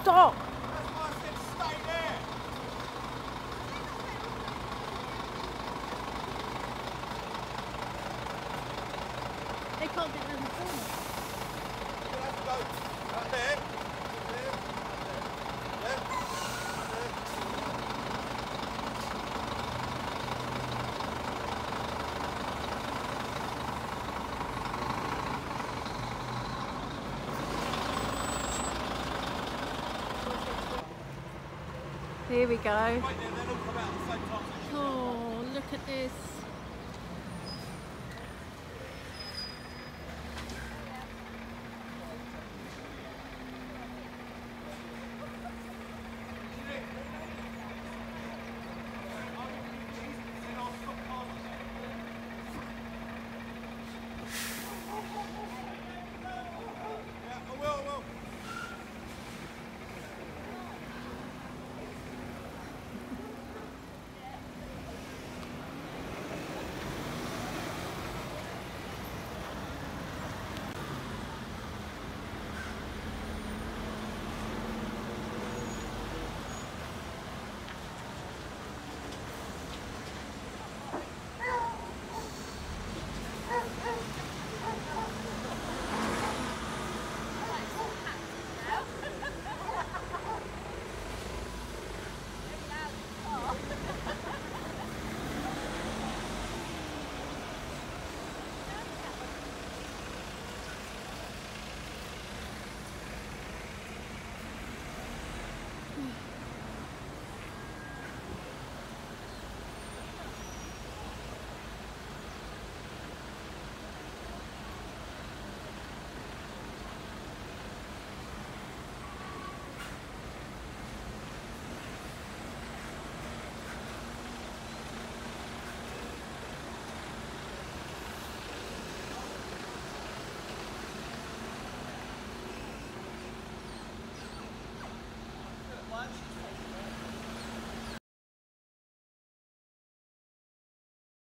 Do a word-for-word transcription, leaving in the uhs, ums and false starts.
stop. That's why I said stay there. They can't get around the corner. You'll have to go right there. There. There. There. Here we go. Right there, they'll all come out at the same time. Oh, look at this. Yeah, I will, I will. Lunch.